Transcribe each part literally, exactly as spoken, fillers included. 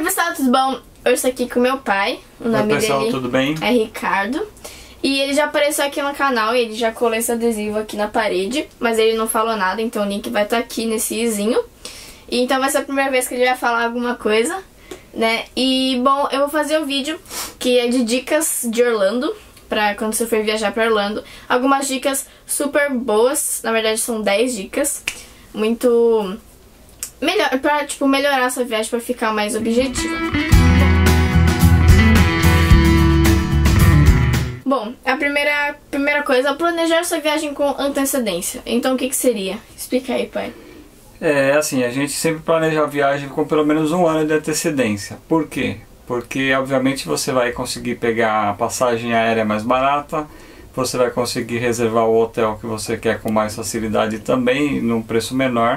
pessoal, tudo bom? Eu estou aqui com meu pai. O nome Oi, pessoal, dele tudo bem? É Ricardo. E ele já apareceu aqui no canal, ele já colou esse adesivo aqui na parede, mas ele não falou nada, então o link vai estar aqui nesse izinho. E então vai ser a primeira vez que ele vai falar alguma coisa, né? E, bom, eu vou fazer um vídeo que é de dicas de Orlando, pra quando você for viajar pra Orlando. Algumas dicas super boas, na verdade são dez dicas, muito... melhor, pra, tipo, melhorar a sua viagem, pra ficar mais objetiva. Bom, a primeira, primeira coisa é planejar sua viagem com antecedência. Então o que que seria? Explica aí, pai. É assim, a gente sempre planeja a viagem com pelo menos um ano de antecedência. Por quê? Porque obviamente você vai conseguir pegar a passagem aérea mais barata, você vai conseguir reservar o hotel que você quer com mais facilidade também, num preço menor.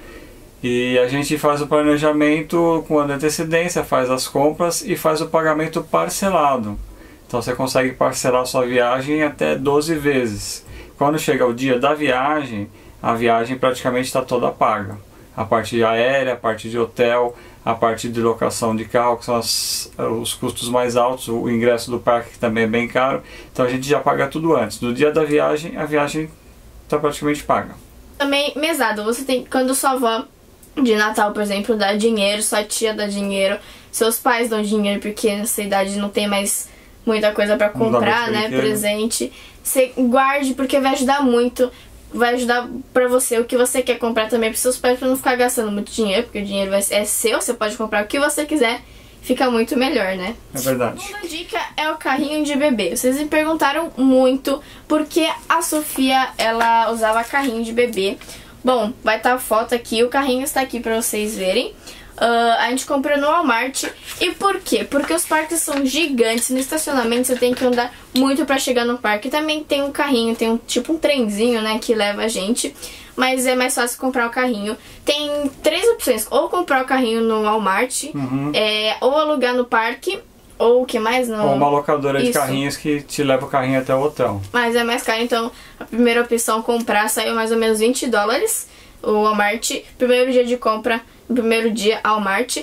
E a gente faz o planejamento com antecedência, faz as compras e faz o pagamento parcelado. Então você consegue parcelar a sua viagem até doze vezes. Quando chega o dia da viagem, a viagem praticamente está toda paga. A parte aérea, a parte de hotel, a parte de locação de carro, que são as, os custos mais altos, o ingresso do parque que também é bem caro. Então a gente já paga tudo antes. No dia da viagem, a viagem está praticamente paga. Também mesada, você tem, quando sua avó de Natal, por exemplo, dá dinheiro, sua tia dá dinheiro, seus pais dão dinheiro porque nessa idade não tem mais muita coisa pra comprar, né, presente. Você guarde porque vai ajudar muito, vai ajudar pra você o que você quer comprar também pros seus pais, pra não ficar gastando muito dinheiro, porque o dinheiro vai, é seu, você pode comprar o que você quiser, fica muito melhor, né? É verdade. A segunda dica é o carrinho de bebê. Vocês me perguntaram muito por que a Sofia, ela usava carrinho de bebê. Bom, vai estar a foto aqui, o carrinho está aqui pra vocês verem. Uh, a gente comprou no Walmart. E por quê? Porque os parques são gigantes. No estacionamento você tem que andar muito pra chegar no parque. Também tem um carrinho, tem um tipo um trenzinho, né, que leva a gente. Mas é mais fácil comprar o carrinho. Tem três opções: ou comprar o carrinho no Walmart, uhum. é, ou alugar no parque, ou o que mais? No... Ou uma locadora Isso. de carrinhos que te leva o carrinho até o hotel. Mas é mais caro, então a primeira opção, comprar, saiu mais ou menos vinte dólares. O Walmart, primeiro dia de compra, no primeiro dia Walmart.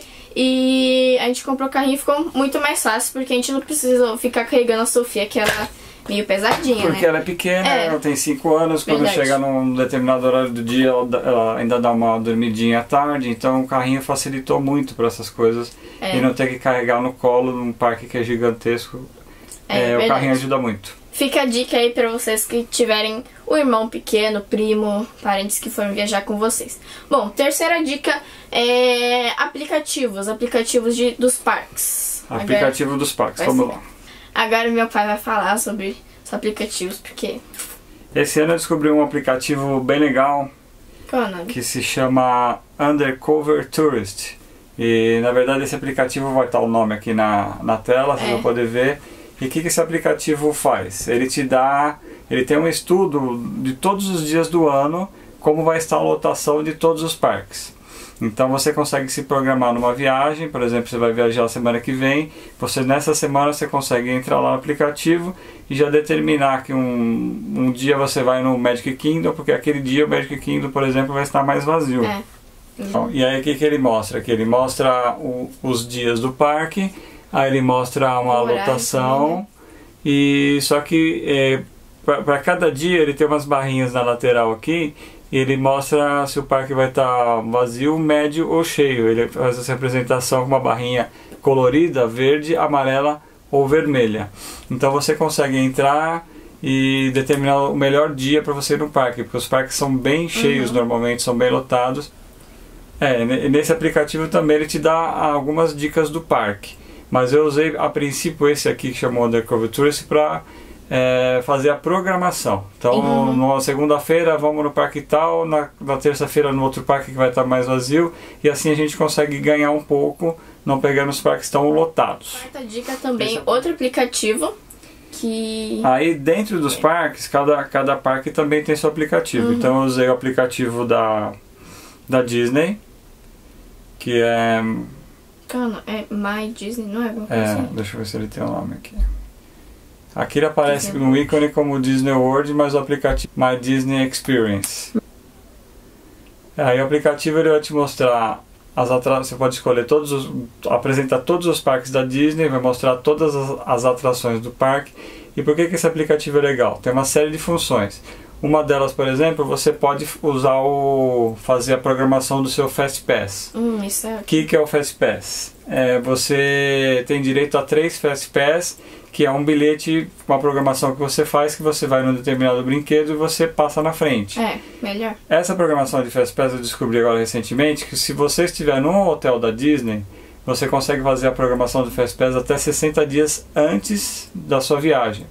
E a gente comprou o carrinho e ficou muito mais fácil, porque a gente não precisa ficar carregando a Sofia, que ela é meio pesadinha, Porque né? ela é pequena, É. ela tem cinco anos, quando Verdade. chega num determinado horário do dia, ela, dá- ela ainda dá uma dormidinha à tarde, então o carrinho facilitou muito para essas coisas. É. E não ter que carregar no colo num parque que é gigantesco, É, é, o verdade. carrinho ajuda muito. Fica a dica aí pra vocês que tiverem o irmão pequeno, primo, parentes que forem viajar com vocês. Bom, terceira dica é aplicativos, aplicativos de, dos parques. Aplicativo Agora, dos parques, vai vamos ser. lá. Agora meu pai vai falar sobre os aplicativos, porque... Esse ano eu descobri um aplicativo bem legal Qual é o nome? que se chama Undercover Tourist. E na verdade esse aplicativo vai estar o nome aqui na, na tela, vocês É. vão poder ver. E o que, que esse aplicativo faz? Ele te dá, ele tem um estudo de todos os dias do ano, como vai estar a lotação de todos os parques. Então você consegue se programar numa viagem, por exemplo, você vai viajar semana que vem, você nessa semana você consegue entrar lá no aplicativo e já determinar que um, um dia você vai no Magic Kingdom, porque aquele dia o Magic Kingdom, por exemplo, vai estar mais vazio. É. Então, e aí o que, que ele mostra? Que ele mostra o, os dias do parque, aí ele mostra uma O horário lotação, também, né? E só que é, para cada dia ele tem umas barrinhas na lateral aqui, e ele mostra se o parque vai estar vazio, médio ou cheio. Ele faz essa representação com uma barrinha colorida, verde, amarela ou vermelha. Então você consegue entrar e determinar o melhor dia para você ir no parque, porque os parques são bem cheios, Uhum. normalmente são bem lotados. É, nesse aplicativo também ele te dá algumas dicas do parque, mas eu usei a princípio esse aqui que chamou Undercover Tourist para é, fazer a programação. Então, Uhum. na segunda-feira vamos no parque tal, na, na terça-feira no outro parque que vai estar mais vazio, e assim a gente consegue ganhar um pouco, não pegando os parques tão lotados. Quarta dica também, Esse é- outro aplicativo que... Aí dentro dos parques, cada, cada parque também tem seu aplicativo. Uhum. Então eu usei o aplicativo da, da Disney, que é... Cara, é My Disney, não é alguma coisa É, assim? deixa eu ver se ele tem o um nome aqui. Aqui ele aparece Disney. no ícone como Disney World, mas o aplicativo My Disney Experience. Aí o aplicativo ele vai te mostrar as atra... você pode escolher todos os... apresentar todos os parques da Disney, vai mostrar todas as, as atrações do parque. E por que que esse aplicativo é legal? Tem uma série de funções. Uma delas, por exemplo, você pode usar o fazer a programação do seu Fast Pass. Hum, isso é... O que que é o Fast Pass? É, você tem direito a três Fast Pass, que é um bilhete, uma programação que você faz, que você vai num determinado brinquedo e você passa na frente. É, melhor. Essa programação de Fast Pass eu descobri agora recentemente, que se você estiver num hotel da Disney, você consegue fazer a programação do Fast Pass até sessenta dias antes da sua viagem.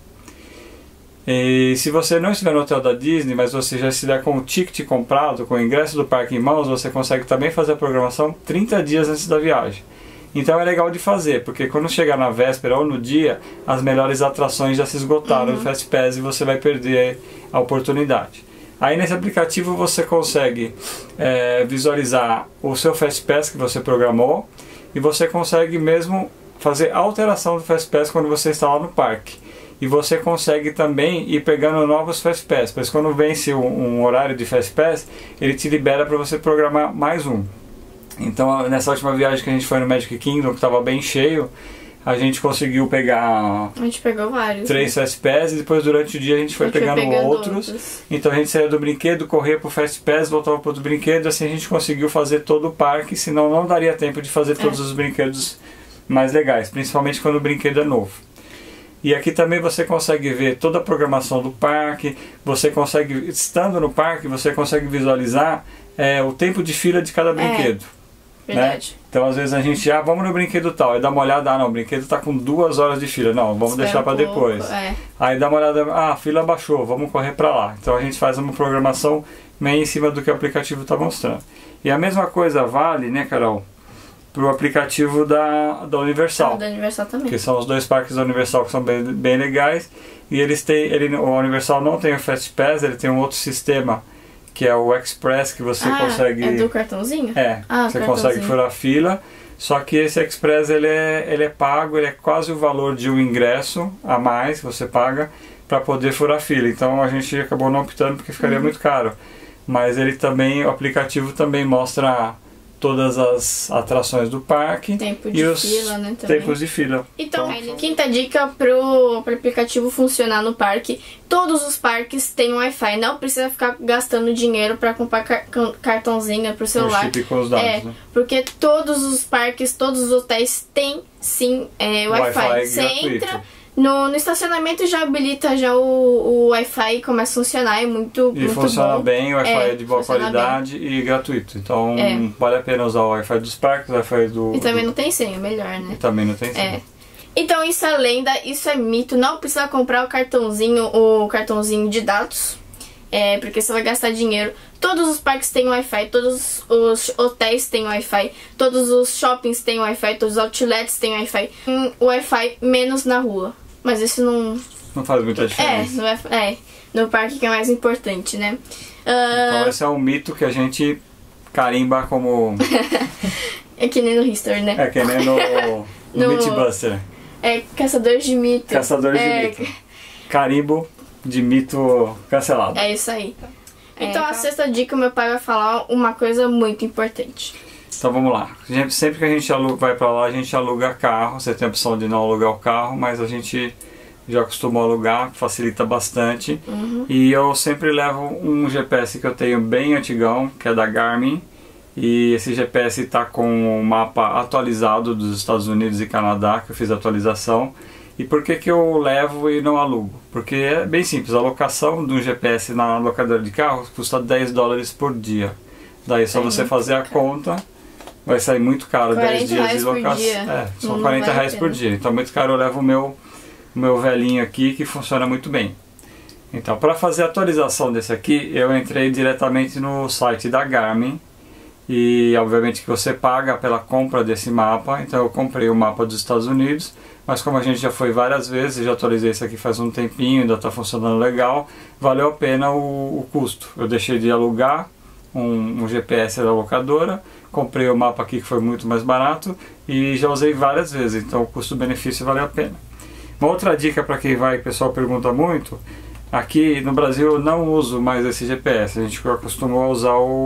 E se você não estiver no hotel da Disney, mas você já estiver com o ticket comprado, com o ingresso do parque em mãos, você consegue também fazer a programação trinta dias antes da viagem. Então é legal de fazer, porque quando chegar na véspera ou no dia, as melhores atrações já se esgotaram Uhum. do Fast Pass e você vai perder a oportunidade. Aí nesse aplicativo você consegue é, visualizar o seu Fast Pass que você programou e você consegue mesmo fazer alteração do Fast Pass quando você está lá no parque. E você consegue também ir pegando novos Fast Pass, pois quando vence um, um horário de Fast Pass, ele te libera para você programar mais um. Então nessa última viagem que a gente foi no Magic Kingdom, que estava bem cheio, a gente conseguiu pegar A gente pegou vários. três né? Fast Pass e depois durante o dia a gente foi A gente foi pegando, pegando outros. outros. Então a gente saía do brinquedo, corria pro Fast Pass, voltava pro outro brinquedo, assim a gente conseguiu fazer todo o parque, senão não daria tempo de fazer todos É. os brinquedos mais legais, principalmente quando o brinquedo é novo. E aqui também você consegue ver toda a programação do parque, você consegue, estando no parque, você consegue visualizar é, o tempo de fila de cada brinquedo. Verdade. Né? Então às vezes a gente, ah, vamos no brinquedo tal, aí dá uma olhada, ah não, o brinquedo está com duas horas de fila, não, vamos Espera deixar um para pouco, depois. é. Aí dá uma olhada, ah, a fila baixou, vamos correr para lá. Então a gente faz uma programação meio em cima do que o aplicativo está mostrando. E a mesma coisa vale, né, Carol, para o aplicativo da, da Universal. Ah, da Universal também. Que são os dois parques da Universal que são bem, bem legais. E eles têm, ele, o Universal não tem o Fast Pass, ele tem um outro sistema que é o Express, que você ah, consegue... é do cartãozinho? É, Ah, você cartãozinho. consegue furar a fila. Só que esse Express ele é, ele é pago, ele é quase o valor de um ingresso a mais que você paga para poder furar a fila. Então a gente acabou não optando porque ficaria Uhum. muito caro. Mas ele também, o aplicativo também mostra todas as atrações do parque Tempo e de os fila, né, também. tempos de fila. Então, quinta dica pro, pro aplicativo funcionar no parque. Todos os parques têm Wi-Fi. Não precisa ficar gastando dinheiro para comprar car cartãozinho pro O celular. chip com os dados, É, né? porque todos os parques, todos os hotéis têm sim é, Wi-Fi. Wi-Fi Você gratuito. entra no, no estacionamento, já habilita já o, o Wi-Fi e começa a funcionar. É muito, E muito funciona bom. bem, o Wi-Fi é, É, de boa funciona qualidade e gratuito. Então É. vale a pena usar o Wi-Fi dos parques, o Wi-Fi do... E também do- não tem senha, melhor, né? e também não tem É. senha. Então isso é lenda, isso é mito. Não precisa comprar o cartãozinho, o cartãozinho de dados, é, porque você vai gastar dinheiro. Todos os parques têm Wi-Fi, todos os hotéis têm Wi-Fi, todos os shoppings têm Wi-Fi, todos os outlets têm Wi-Fi. Tem Wi-Fi menos na rua, mas isso não... Não faz muita É, diferença. no, Wi-Fi- é, no parque que é mais importante, né? Ah, Então esse é um mito que a gente carimba como... é que nem no History, né? É que nem no, no, No- Mythbuster. É caçador de mito. Caçador de é, mito. Carimbo de mito cancelado. É isso aí. É, Então, a tá. sexta dica, meu pai vai falar uma coisa muito importante. Então vamos lá. Sempre- Sempre que a gente aluga, vai pra lá, a gente aluga carro. Você tem a opção de não alugar o carro, mas a gente já costumou alugar, facilita bastante. Uhum. E eu sempre levo um G P S que eu tenho bem antigão, que é da Garmin. E esse G P S está com o mapa atualizado dos Estados Unidos e Canadá, que eu fiz a atualização. E por que que eu levo e não alugo? Porque é bem simples, a locação de um G P S na locadora de carros custa dez dólares por dia. Daí só É você muito fazer a conta, vai sair muito caro, dez quarenta dias reais de por locação. dia. É, são Não quarenta vale a reais por pena. dia. Então muito caro, eu levo o meu, o meu velhinho aqui que funciona muito bem. Então, para fazer a atualização desse aqui, eu entrei diretamente no site da Garmin. E obviamente que você paga pela compra desse mapa. Então eu comprei o mapa dos Estados Unidos, mas como a gente já foi várias vezes, já atualizei isso aqui faz um tempinho, ainda está funcionando legal, valeu a pena o, o custo. Eu deixei de alugar um, um G P S da locadora, comprei o mapa aqui que foi muito mais barato e já usei várias vezes, então o custo-benefício valeu a pena. Uma outra dica para quem vai, o pessoal pergunta muito, aqui no Brasil eu não uso mais esse G P S, a gente acostumou a usar o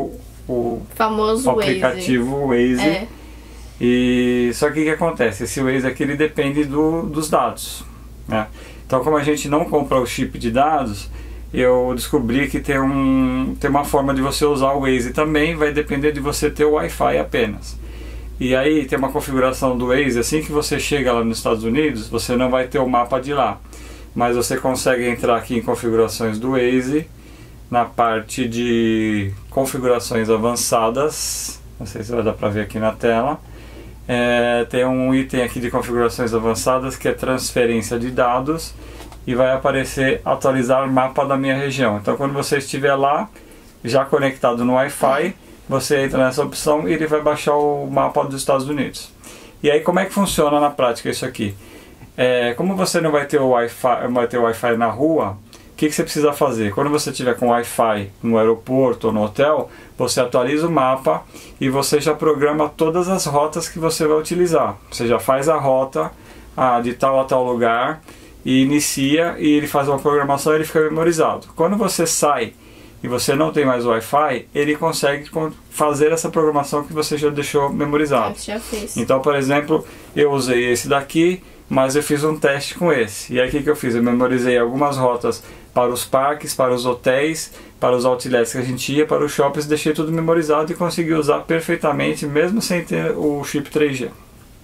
o, famoso o aplicativo Waze. Waze. É. E só que o que acontece? Esse Waze aqui ele depende do, dos dados, né? Então, como a gente não compra o chip de dados, eu descobri que tem, um, tem uma forma de você usar o Waze também, vai depender de você ter o Wi-Fi apenas. E aí tem uma configuração do Waze, assim que você chega lá nos Estados Unidos, você não vai ter o mapa de lá, mas você consegue entrar aqui em configurações do Waze, na parte de configurações avançadas, não sei se vai dar para ver aqui na tela. É, tem um item aqui de configurações avançadas que é transferência de dados e vai aparecer atualizar mapa da minha região. Então quando você estiver lá, já conectado no Wi-Fi, você entra nessa opção e ele vai baixar o mapa dos Estados Unidos. E aí como é que funciona na prática isso aqui? É, como você não vai ter o Wi-Fi, vai ter o Wi-Fi na rua, o que, que você precisa fazer? Quando você estiver com Wi-Fi no aeroporto ou no hotel, você atualiza o mapa e você já programa todas as rotas que você vai utilizar. Você já faz a rota ah, de tal a tal lugar e inicia, e ele faz uma programação e ele fica memorizado. Quando você sai e você não tem mais Wi-Fi, ele consegue fazer essa programação que você já deixou memorizado. Já fez. Então, por exemplo, eu usei esse daqui, mas eu fiz um teste com esse. E aí o que, que eu fiz? Eu memorizei algumas rotas para os parques, para os hotéis, para os outlets que a gente ia, para os shoppings, deixei tudo memorizado e consegui usar perfeitamente, mesmo sem ter o chip três G.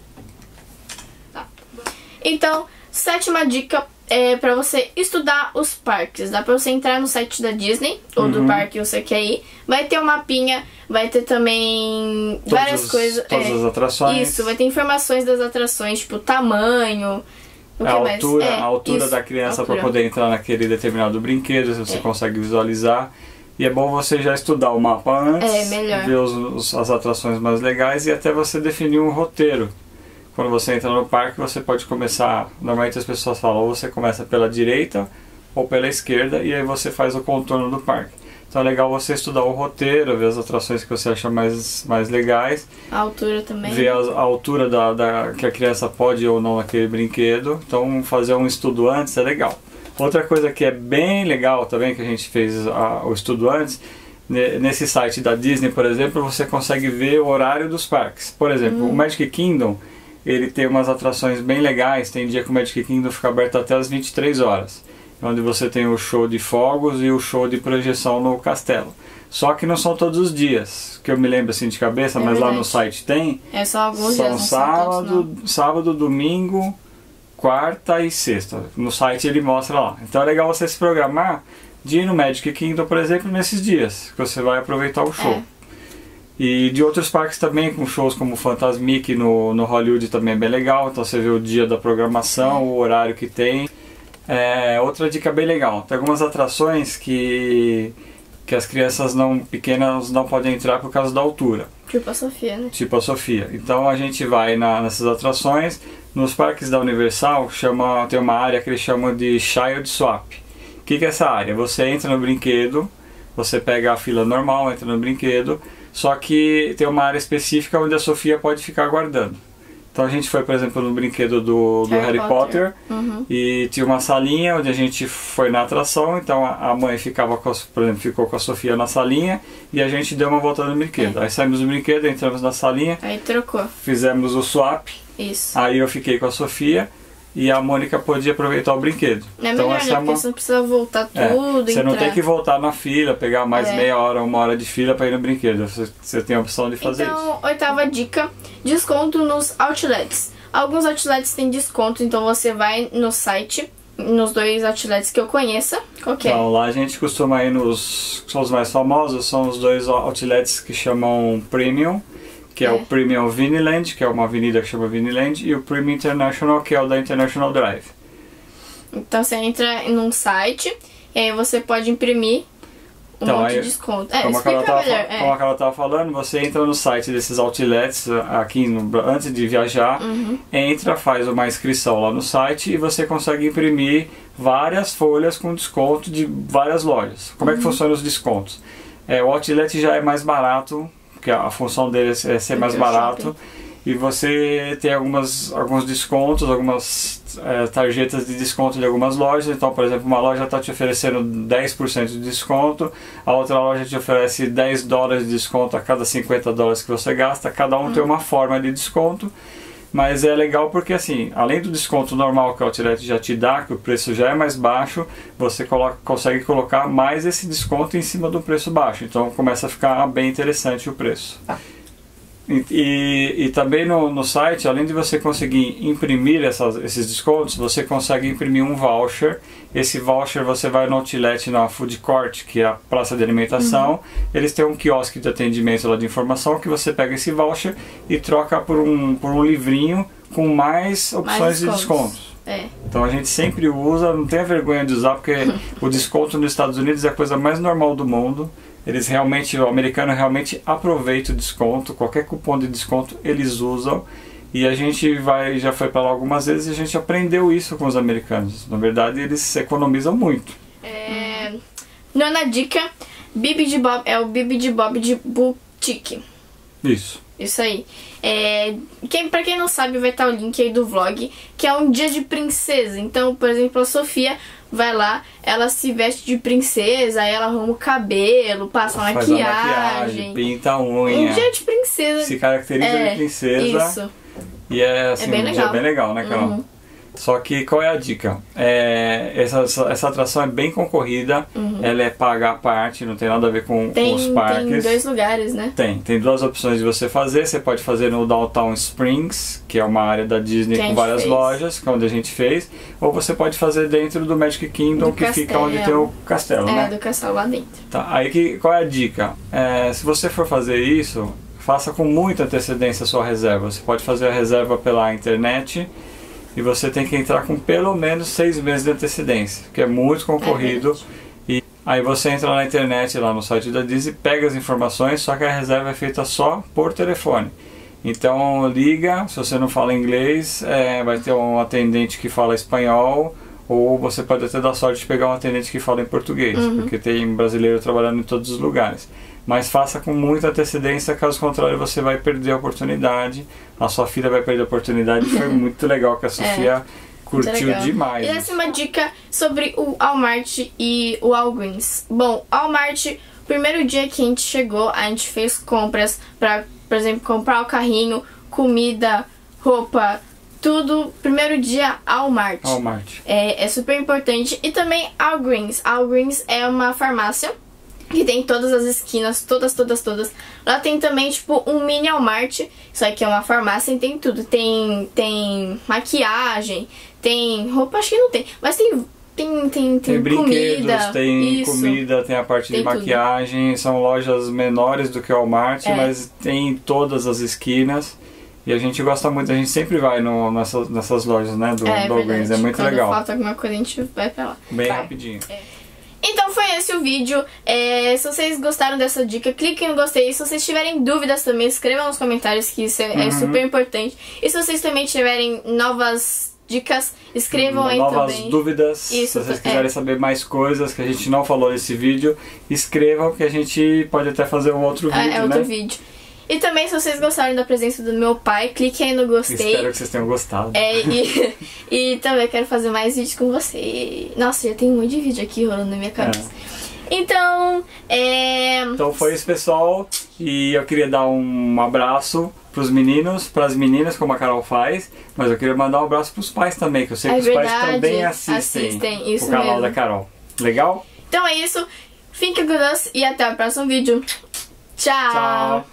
Tá. Então, sétima dica é para você estudar os parques. Dá para você entrar no site da Disney ou Uhum. do parque que você quer ir. Vai ter um mapinha, vai ter também Todos várias os- coisas. Todas é, as atrações. Isso, vai ter informações das atrações, tipo tamanho. O A que mais? altura, É, a altura isso, da criança para altura. poder entrar naquele determinado brinquedo, se você É. consegue visualizar. E é bom você já estudar o mapa antes, É, melhor. ver os, os- as atrações mais legais e até você definir um roteiro. Quando você entra no parque, você pode começar, normalmente as pessoas falam, ou você começa pela direita ou pela esquerda, e aí você faz o contorno do parque. Então é legal você estudar o roteiro, ver as atrações que você acha mais, mais legais, A altura também. ver a, a altura da, da, que a criança pode ou não naquele brinquedo. Então fazer um estudo antes é legal. Outra coisa que é bem legal também, que a gente fez a, o estudo antes, ne- nesse site da Disney, por exemplo, você consegue ver o horário dos parques. Por exemplo, o Magic Kingdom, ele tem umas atrações bem legais. Tem dia que o Magic Kingdom fica aberto até as vinte e três horas. Onde você tem o show de fogos e o show de projeção no castelo. Só que não são todos os dias, que eu me lembro assim de cabeça, É mas lá verdade. no site tem. É só alguns dias, São não são todos, sábado, não. sábado, domingo, quarta e sexta. No site ele mostra lá. Então é legal você se programar de ir no Magic Kingdom, por exemplo, nesses dias, que você vai aproveitar o show. É. E de outros parques também, com shows como o Fantasmic no, no Hollywood também é bem legal. Então você vê o dia da programação, o horário que tem. É, outra dica bem legal, tem algumas atrações que, que as crianças não, pequenas não podem entrar por causa da altura, Tipo a Sofia, né? tipo a Sofia. Então a gente vai na, nessas atrações. Nos parques da Universal chama, tem uma área que eles chamam de Child Swap. O que, que é essa área? Você entra no brinquedo, você pega a fila normal, entra no brinquedo, só que tem uma área específica onde a Sofia pode ficar aguardando. Então a gente foi, por exemplo, no brinquedo do, do Harry, Harry Potter, Potter. Uhum. e tinha uma salinha onde a gente foi na atração. Então a, a mãe ficava, com a, por exemplo, ficou com a Sofia na salinha e a gente deu uma volta no brinquedo. Aí saímos do brinquedo, entramos na salinha, Aí trocou. fizemos o swap, Isso. aí eu fiquei com a Sofia e a Mônica podia aproveitar o brinquedo. É então melhor, essa né? é Porque uma... você não precisa voltar É, tudo, você não entrar. tem que voltar na fila, pegar mais É. meia hora, uma hora de fila para ir no brinquedo. Você, você tem a opção de fazer isso. Então, oitava dica, desconto nos outlets. Alguns outlets têm desconto, então você vai no site, nos dois outlets que eu conheça. Qual que é? Então lá a gente costuma ir nos... São os mais famosos, são os dois outlets que chamam Premium, que é, É. o Premium Viniland, que é uma avenida que chama Viniland, e o Premium International, que é o da International Drive. Então você entra num site e aí você pode imprimir um Então, monte aí, de desconto. É, Como a, Carla explica tava, melhor. fa- como a É. Carla tava falando, você entra no site desses outlets aqui no, antes de viajar, Uhum. entra, faz uma inscrição lá no site e você consegue imprimir várias folhas com desconto de várias lojas. Como é que funciona os descontos? É, o outlet já é mais barato, porque a função dele é ser mais Do que o barato. shopping. e você tem algumas, alguns descontos, algumas é, tarjetas de desconto de algumas lojas. Então, por exemplo, uma loja está te oferecendo dez por cento de desconto, a outra loja te oferece dez dólares de desconto a cada cinquenta dólares que você gasta. Cada um hum. tem uma forma de desconto, mas é legal porque, assim, além do desconto normal que o Outlet já te dá, que o preço já é mais baixo, você coloca, consegue colocar mais esse desconto em cima do preço baixo. Então começa a ficar bem interessante o preço. Ah. E, e, e também no, no site, além de você conseguir imprimir essas, esses descontos, você consegue imprimir um voucher. Esse voucher você vai no Outlet, na Food Court, que é a praça de alimentação. Uhum. Eles têm um quiosque de atendimento lá de informação, que você pega esse voucher e troca por um, por um livrinho com mais opções mais de descontos. É. Então a gente sempre usa, não tenha vergonha de usar, porque o desconto nos Estados Unidos é a coisa mais normal do mundo. Eles realmente, o americano realmente aproveita o desconto, qualquer cupom de desconto eles usam, e a gente vai, já foi para lá algumas vezes e a gente aprendeu isso com os americanos. Na verdade, eles economizam muito. É, nona dica, Bibi de Bob, é o Bibi de Bob de Boutique. Isso. Isso aí. É, quem, pra quem não sabe, vai estar o link aí do vlog, que é um dia de princesa. Então, por exemplo, a Sofia vai lá, ela se veste de princesa, aí ela arruma o cabelo, passa Faz maquiagem, a maquiagem, pinta a unha. Um dia de princesa. Se caracteriza é, de princesa. Isso. E é assim, é bem um legal. dia bem legal, né, Carol? Uhum. Só que qual é a dica? É, essa, essa, essa atração é bem concorrida, uhum. ela é paga à parte, não tem nada a ver com, tem, com os parques. Tem dois lugares, né? Tem, tem duas opções de você fazer. Você pode fazer no Downtown Springs, que é uma área da Disney que com várias fez. lojas, que é onde a gente fez. Ou você pode fazer dentro do Magic Kingdom, do que castelo. fica onde tem o castelo, é, né? É, do castelo lá dentro. Tá, aí que, qual é a dica? É, se você for fazer isso, faça com muita antecedência a sua reserva. Você pode fazer a reserva pela internet, e você tem que entrar com pelo menos seis meses de antecedência, que é muito concorrido. É e aí você entra na internet, lá no site da Disney, pega as informações, só que a reserva é feita só por telefone. Então liga, se você não fala inglês, é, vai ter um atendente que fala espanhol, ou você pode até dar sorte de pegar um atendente que fala em português, uhum. porque tem brasileiro trabalhando em todos os lugares. Mas faça com muita antecedência, caso contrário você vai perder a oportunidade, a sua filha vai perder a oportunidade. Foi muito legal que a Sofia é, curtiu demais. E essa é uma dica sobre o Walmart e o Walgreens. Bom, Walmart, primeiro dia que a gente chegou, a gente fez compras para, por exemplo, comprar o carrinho, comida, roupa, tudo. Primeiro dia, Walmart. Walmart. É, é super importante. E também Walgreens. Walgreens é uma farmácia que tem todas as esquinas, todas, todas, todas. Lá tem também, tipo, um mini Walmart. Isso aqui é uma farmácia e tem tudo. Tem, tem maquiagem, tem roupa, acho que não tem. Mas tem, tem, tem, tem, tem brinquedos, comida, tem isso. comida, tem a parte tem de maquiagem. Tudo. São lojas menores do que o Walmart, é. mas tem todas as esquinas. E a gente gosta muito, a gente sempre vai no, nessas, nessas lojas, né, do é, Walgreens. É muito Quando legal. Quando falta alguma coisa, a gente vai pra lá. Bem vai. rapidinho. É. Então foi esse o vídeo. É, se vocês gostaram dessa dica, cliquem no gostei. Se vocês tiverem dúvidas também, escrevam nos comentários, que isso é, uhum. é super importante. E se vocês também tiverem novas dicas, escrevam aí novas também. Novas dúvidas, isso, se vocês quiserem é. saber mais coisas que a gente não falou nesse vídeo, escrevam que a gente pode até fazer um outro vídeo, é, é outro né? vídeo. E também, se vocês gostaram da presença do meu pai, clique aí no gostei. Espero que vocês tenham gostado. É, e, e também quero fazer mais vídeos com você. Nossa, já tem um monte de vídeo aqui rolando na minha cabeça. É. Então, é... Então foi isso, pessoal. E eu queria dar um abraço pros meninos, pras meninas, como a Carol faz. Mas eu queria mandar um abraço pros pais também, que eu sei é que os verdade, pais também assistem, assistem isso o canal mesmo. da Carol. Legal? Então é isso. Fique com Deus e até o próximo vídeo. Tchau! Tchau!